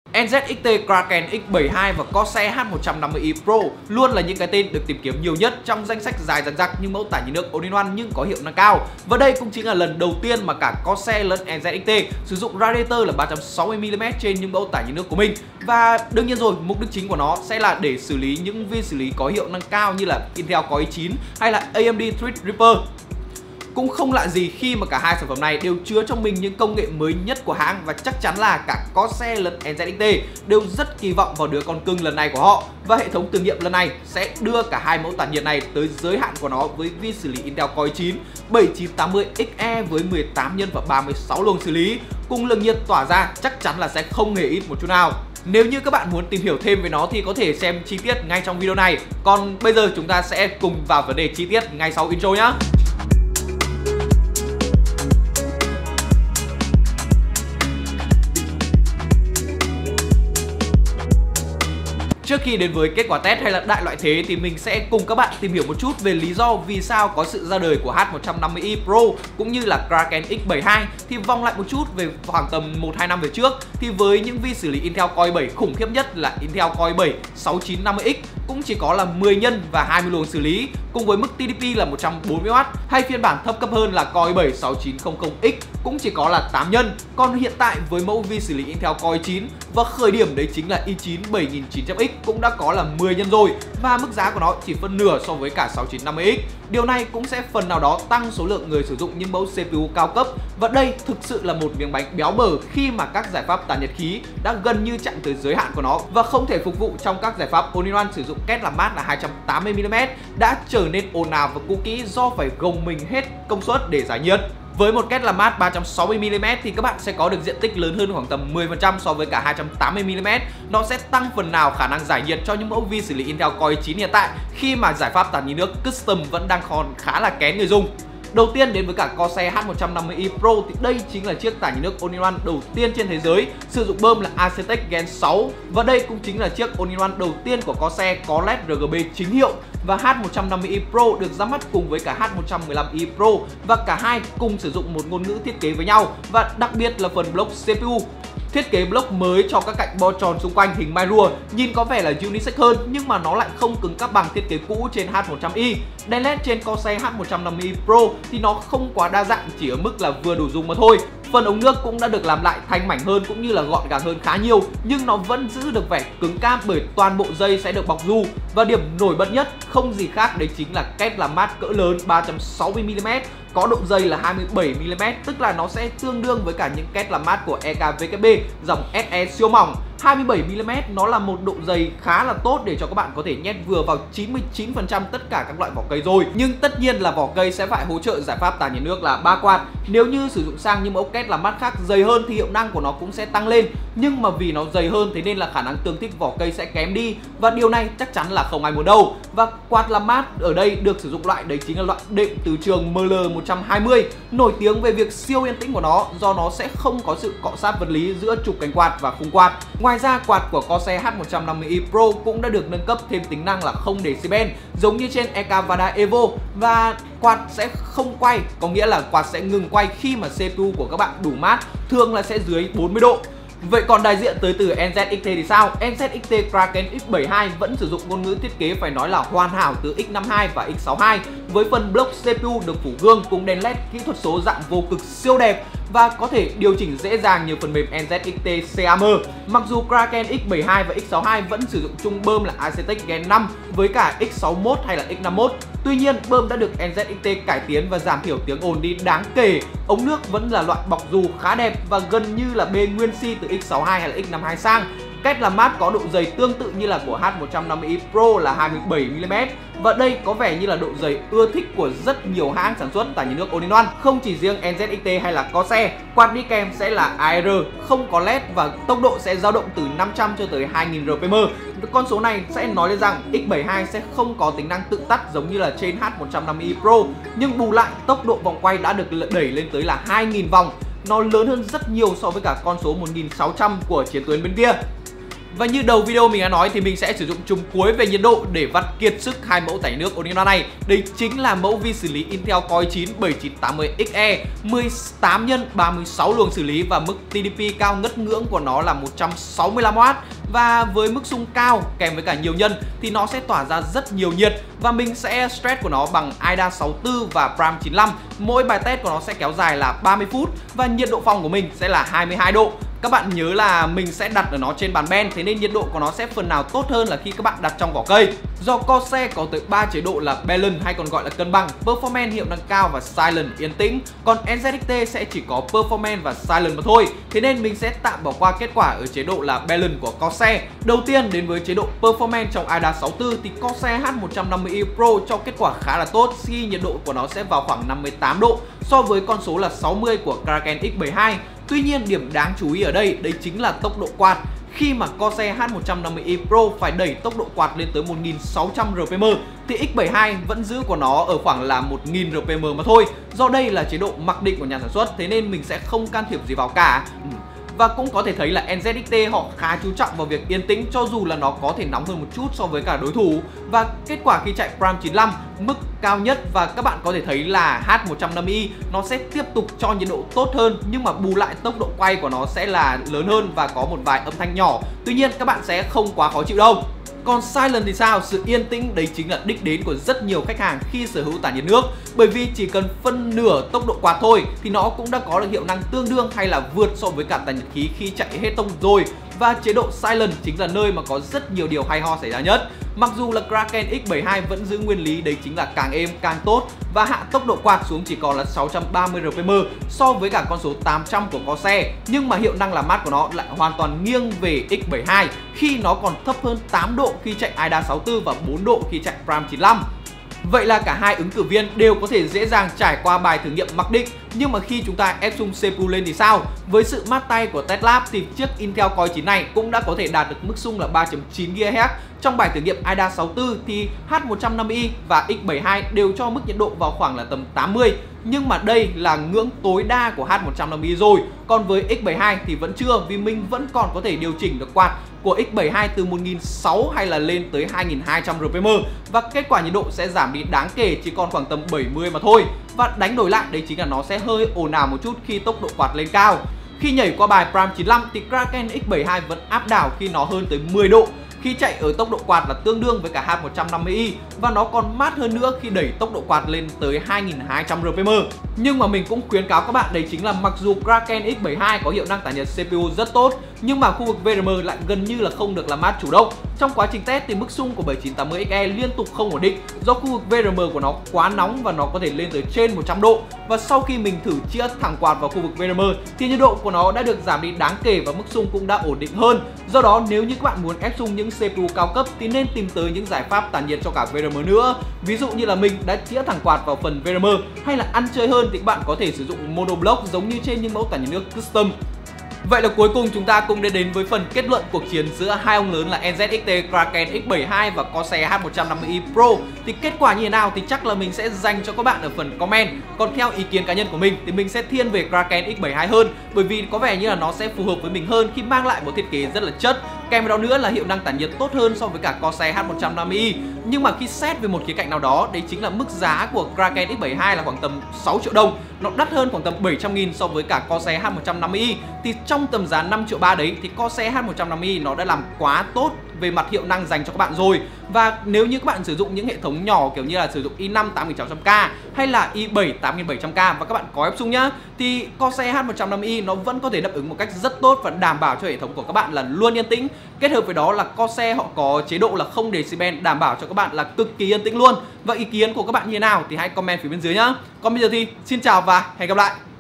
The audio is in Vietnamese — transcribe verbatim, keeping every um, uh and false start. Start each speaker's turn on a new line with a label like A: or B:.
A: en zet ích tê Kraken X bảy mươi hai và Corsair H một trăm năm mươi i Pro luôn là những cái tên được tìm kiếm nhiều nhất trong danh sách dài dằng dặc những mẫu tản nhiệt nước all-in-one nhưng có hiệu năng cao. Và đây cũng chính là lần đầu tiên mà cả Corsair lẫn en zet ích tê sử dụng radiator là ba trăm sáu mươi mi li mét trên những mẫu tản nhiệt nước của mình. Và đương nhiên rồi, mục đích chính của nó sẽ là để xử lý những viên xử lý có hiệu năng cao như là Intel Core i chín hay là a em đê Threadripper. Cũng không lạ gì khi mà cả hai sản phẩm này đều chứa trong mình những công nghệ mới nhất của hãng, và chắc chắn là cả Corsair lẫn en zet ích tê đều rất kỳ vọng vào đứa con cưng lần này của họ. Và hệ thống thử nghiệm lần này sẽ đưa cả hai mẫu tản nhiệt này tới giới hạn của nó với vi xử lý Intel Core i chín bảy chín tám mươi X E với mười tám nhân và ba mươi sáu luồng xử lý, cùng lượng nhiệt tỏa ra chắc chắn là sẽ không hề ít một chút nào. Nếu như các bạn muốn tìm hiểu thêm về nó thì có thể xem chi tiết ngay trong video này. Còn bây giờ chúng ta sẽ cùng vào vấn đề chi tiết ngay sau intro nhé. Trước khi đến với kết quả test hay là đại loại thế thì mình sẽ cùng các bạn tìm hiểu một chút về lý do vì sao có sự ra đời của H một trăm năm mươi i Pro cũng như là Kraken X bảy mươi hai. Thì vòng lại một chút về khoảng tầm một hai năm về trước thì với những vi xử lý Intel Core i bảy khủng khiếp nhất là Intel Core i bảy sáu chín năm mươi X cũng chỉ có là mười nhân và hai mươi luồng xử lý cùng với mức T D P là một trăm bốn mươi oát, hay phiên bản thấp cấp hơn là Core i bảy sáu chín không không X cũng chỉ có là tám nhân. Còn hiện tại với mẫu vi xử lý Intel Core i chín và khởi điểm đấy chính là i chín bảy nghìn chín trăm X cũng đã có là mười nhân rồi, và mức giá của nó chỉ phân nửa so với cả sáu chín năm mươi X. Điều này cũng sẽ phần nào đó tăng số lượng người sử dụng những mẫu C P U cao cấp, và đây thực sự là một miếng bánh béo bở khi mà các giải pháp tản nhiệt khí đã gần như chạm tới giới hạn của nó và không thể phục vụ trong các giải pháp all-in-one sử dụng kết làm mát là hai trăm tám mươi mi li mét đã trở nên ồn ào và cũ kỹ do phải gồng mình hết công suất để giải nhiệt. Với một kết làm mát ba trăm sáu mươi mi li mét thì các bạn sẽ có được diện tích lớn hơn khoảng tầm mười phần trăm so với cả hai trăm tám mươi mi li mét. Nó sẽ tăng phần nào khả năng giải nhiệt cho những mẫu vi xử lý Intel Core i chín hiện tại khi mà giải pháp tản nhiệt nước custom vẫn đang còn khá là kén người dùng. Đầu tiên đến với cả Corsair H một trăm năm mươi i Pro thì đây chính là chiếc tản nhiệt nước all-in-one đầu tiên trên thế giới sử dụng bơm là Asetek Gen sáu, và đây cũng chính là chiếc all-in-one đầu tiên của Corsair có led R G B chính hiệu. Và H một trăm năm mươi i Pro được ra mắt cùng với cả H một trăm mười lăm i Pro và cả hai cùng sử dụng một ngôn ngữ thiết kế với nhau, và đặc biệt là phần block C P U. Thiết kế block mới cho các cạnh bo tròn xung quanh hình mai rùa nhìn có vẻ là unisex hơn, nhưng mà nó lại không cứng cáp bằng thiết kế cũ trên H một trăm i. Đèn led trên Corsair H một trăm năm mươi i Pro thì nó không quá đa dạng, chỉ ở mức là vừa đủ dùng mà thôi. Phần ống nước cũng đã được làm lại thanh mảnh hơn cũng như là gọn gàng hơn khá nhiều, nhưng nó vẫn giữ được vẻ cứng cáp bởi toàn bộ dây sẽ được bọc dù. Và điểm nổi bật nhất không gì khác đấy chính là kết làm mát cỡ lớn ba trăm sáu mươi mi li mét có độ dày là hai mươi bảy mi li mét, tức là nó sẽ tương đương với cả những kết làm mát của E K W K B dòng S E siêu mỏng. hai mươi bảy mi li mét nó là một độ dày khá là tốt để cho các bạn có thể nhét vừa vào chín mươi chín phần trăm tất cả các loại vỏ cây rồi. Nhưng tất nhiên là vỏ cây sẽ phải hỗ trợ giải pháp tản nhiệt nước là ba quạt. Nếu như sử dụng sang những mẫu kết làm mát khác dày hơn thì hiệu năng của nó cũng sẽ tăng lên, nhưng mà vì nó dày hơn thế nên là khả năng tương thích vỏ cây sẽ kém đi, và điều này chắc chắn là không ai muốn đâu. Và quạt làm mát ở đây được sử dụng loại đấy chính là loại đệm từ trường M L một trăm hai mươi, nổi tiếng về việc siêu yên tĩnh của nó do nó sẽ không có sự cọ sát vật lý giữa trục cánh quạt và khung quạt. Ngoài ra, quạt của Corsair H một trăm năm mươi i Pro cũng đã được nâng cấp thêm tính năng là không decibel giống như trên E K Vada Evo, và quạt sẽ không quay, có nghĩa là quạt sẽ ngừng quay khi mà C P U của các bạn đủ mát, thường là sẽ dưới bốn mươi độ. Vậy còn đại diện tới từ en zet ích tê thì sao? en zet ích tê Kraken X bảy mươi hai vẫn sử dụng ngôn ngữ thiết kế phải nói là hoàn hảo từ X năm mươi hai và X sáu mươi hai, với phần block C P U được phủ gương cùng đèn led kỹ thuật số dạng vô cực siêu đẹp và có thể điều chỉnh dễ dàng như phần mềm en zet ích tê C A M. Mặc dù Kraken X bảy mươi hai và X sáu mươi hai vẫn sử dụng chung bơm là Asetek Gen năm với cả X sáu mươi mốt hay là X năm mươi mốt, tuy nhiên bơm đã được en zet ích tê cải tiến và giảm thiểu tiếng ồn đi đáng kể. Ống nước vẫn là loại bọc dù khá đẹp và gần như là bê nguyên si từ X sáu mươi hai hay là X năm mươi hai sang. Kết làm mát có độ dày tương tự như là của H một trăm năm mươi i Pro là hai mươi bảy mi li mét, và đây có vẻ như là độ dày ưa thích của rất nhiều hãng sản xuất tản nhiệt nước all-in-one. Không chỉ riêng en zet ích tê hay là Corsair, quạt đi kèm sẽ là A R, không có led và tốc độ sẽ dao động từ năm trăm cho tới hai nghìn R P M. Con số này sẽ nói lên rằng X bảy mươi hai sẽ không có tính năng tự tắt giống như là trên H một trăm năm mươi i Pro, nhưng bù lại tốc độ vòng quay đã được đẩy lên tới là hai nghìn vòng. Nó lớn hơn rất nhiều so với cả con số một nghìn sáu trăm của chiến tuyến bên kia. Và như đầu video mình đã nói thì mình sẽ sử dụng chùm cuối về nhiệt độ để vắt kiệt sức hai mẫu tải nước Onyx này. Đây chính là mẫu vi xử lý Intel Core i chín bảy chín tám mươi X E mười tám nhân ba mươi sáu luồng xử lý, và mức tê đê pê cao ngất ngưỡng của nó là một trăm sáu mươi lăm oát. Và với mức xung cao kèm với cả nhiều nhân thì nó sẽ tỏa ra rất nhiều nhiệt, và mình sẽ stress của nó bằng i đê a sáu mươi tư và Prime chín mươi lăm. Mỗi bài test của nó sẽ kéo dài là ba mươi phút và nhiệt độ phòng của mình sẽ là hai mươi hai độ. Các bạn nhớ là mình sẽ đặt ở nó trên bàn ben, thế nên nhiệt độ của nó sẽ phần nào tốt hơn là khi các bạn đặt trong vỏ cây. Do Corsair có tới ba chế độ là Balance hay còn gọi là cân bằng, Performance hiệu năng cao và Silent yên tĩnh, còn en zet ích tê sẽ chỉ có Performance và Silent mà thôi. Thế nên mình sẽ tạm bỏ qua kết quả ở chế độ là Balance của Corsair. Đầu tiên đến với chế độ Performance trong i đê a sáu mươi tư thì Corsair H một trăm năm mươi i Pro cho kết quả khá là tốt khi nhiệt độ của nó sẽ vào khoảng năm mươi tám độ so với con số là sáu mươi của Kraken X bảy mươi hai. Tuy nhiên điểm đáng chú ý ở đây đấy chính là tốc độ quạt. Khi mà Corsair H một trăm năm mươi i Pro phải đẩy tốc độ quạt lên tới một nghìn sáu trăm rờ pê em thì X bảy mươi hai vẫn giữ của nó ở khoảng là một nghìn rờ pê em mà thôi. Do đây là chế độ mặc định của nhà sản xuất, thế nên mình sẽ không can thiệp gì vào cả. Và cũng có thể thấy là en zet ích tê họ khá chú trọng vào việc yên tĩnh, cho dù là nó có thể nóng hơn một chút so với cả đối thủ. Và kết quả khi chạy Prime chín mươi lăm mức cao nhất, và các bạn có thể thấy là H một trăm năm mươi i nó sẽ tiếp tục cho nhiệt độ tốt hơn, nhưng mà bù lại tốc độ quay của nó sẽ là lớn hơn và có một vài âm thanh nhỏ. Tuy nhiên các bạn sẽ không quá khó chịu đâu. Còn Silent thì sao? Sự yên tĩnh đấy chính là đích đến của rất nhiều khách hàng khi sở hữu tản nhiệt nước. Bởi vì chỉ cần phân nửa tốc độ quạt thôi thì nó cũng đã có được hiệu năng tương đương hay là vượt so với cả tản nhiệt khí khi chạy hết tông rồi. Và chế độ Silent chính là nơi mà có rất nhiều điều hay ho xảy ra nhất. Mặc dù là Kraken X bảy mươi hai vẫn giữ nguyên lý đấy chính là càng êm càng tốt, và hạ tốc độ quạt xuống chỉ còn là sáu trăm ba mươi rờ pê em so với cả con số tám trăm của Corsair, nhưng mà hiệu năng làm mát của nó lại hoàn toàn nghiêng về X bảy mươi hai khi nó còn thấp hơn tám độ khi chạy i đê a sáu mươi tư và bốn độ khi chạy Prime chín mươi lăm. Vậy là cả hai ứng cử viên đều có thể dễ dàng trải qua bài thử nghiệm mặc định. Nhưng mà khi chúng ta ép xung xê pê u lên thì sao? Với sự mát tay của Tesla thì chiếc Intel Core i chín này cũng đã có thể đạt được mức xung là ba chấm chín giga héc. Trong bài thử nghiệm i đê a sáu mươi tư thì H một trăm năm mươi i và X bảy mươi hai đều cho mức nhiệt độ vào khoảng là tầm tám mươi. Nhưng mà đây là ngưỡng tối đa của H một trăm năm mươi i rồi. Còn với X bảy mươi hai thì vẫn chưa, vì mình vẫn còn có thể điều chỉnh được quạt của X bảy mươi hai từ một nghìn sáu trăm hay là lên tới hai nghìn hai trăm rờ pê em, và kết quả nhiệt độ sẽ giảm đi đáng kể, chỉ còn khoảng tầm bảy mươi mà thôi. Và đánh đổi lại đấy chính là nó sẽ hơi ồn ào một chút khi tốc độ quạt lên cao. Khi nhảy qua bài Prime chín mươi lăm thì Kraken X bảy mươi hai vẫn áp đảo khi nó hơn tới mười độ. Khi chạy ở tốc độ quạt là tương đương với cả H một trăm năm mươi i, và nó còn mát hơn nữa khi đẩy tốc độ quạt lên tới hai nghìn hai trăm rờ pê em. Nhưng mà mình cũng khuyến cáo các bạn đấy chính là mặc dù Kraken X bảy mươi hai có hiệu năng tản nhiệt xê pê u rất tốt, nhưng mà khu vực vê rờ em lại gần như là không được làm mát chủ động. Trong quá trình test thì mức xung của bảy chín tám mươi X E liên tục không ổn định do khu vực vê rờ em của nó quá nóng và nó có thể lên tới trên một trăm độ. Và sau khi mình thử chĩa thẳng quạt vào khu vực vê rờ em thì nhiệt độ của nó đã được giảm đi đáng kể và mức xung cũng đã ổn định hơn. Do đó nếu như các bạn muốn ép xung những xê pê u cao cấp thì nên tìm tới những giải pháp tản nhiệt cho cả vê rờ em nữa. Ví dụ như là mình đã chĩa thẳng quạt vào phần vê rờ em, hay là ăn chơi hơn thì các bạn có thể sử dụng monoblock giống như trên những mẫu tản nhiệt nước custom. Vậy là cuối cùng chúng ta cũng đã đến với phần kết luận cuộc chiến giữa hai ông lớn là en zet ích tê Kraken X bảy mươi hai và Corsair H một trăm năm mươi i Pro. Thì kết quả như thế nào thì chắc là mình sẽ dành cho các bạn ở phần comment. Còn theo ý kiến cá nhân của mình thì mình sẽ thiên về Kraken X bảy mươi hai hơn, bởi vì có vẻ như là nó sẽ phù hợp với mình hơn khi mang lại một thiết kế rất là chất. Kèm theo đó nữa là hiệu năng tản nhiệt tốt hơn so với cả Corsair H một trăm năm mươi i. Nhưng mà khi xét về một khía cạnh nào đó, đấy chính là mức giá của Kraken X bảy mươi hai là khoảng tầm sáu triệu đồng. Nó đắt hơn khoảng tầm bảy trăm nghìn so với cả Corsair H một trăm năm mươi i. Thì trong tầm giá năm triệu ba đấy thì Corsair H một trăm năm mươi i nó đã làm quá tốt về mặt hiệu năng dành cho các bạn rồi. Và nếu như các bạn sử dụng những hệ thống nhỏ kiểu như là sử dụng i năm tám nghìn sáu trăm K hay là i bảy tám nghìn bảy trăm K và các bạn có ép xung nhá, thì Corsair H một trăm năm mươi i nó vẫn có thể đáp ứng một cách rất tốt và đảm bảo cho hệ thống của các bạn là luôn yên tĩnh. Kết hợp với đó là Corsair họ có chế độ là không decibel đảm bảo cho các bạn là cực kỳ yên tĩnh luôn. Và ý kiến của các bạn như thế nào thì hãy comment phía bên dưới nhá. Còn bây giờ thì xin chào và hẹn gặp lại.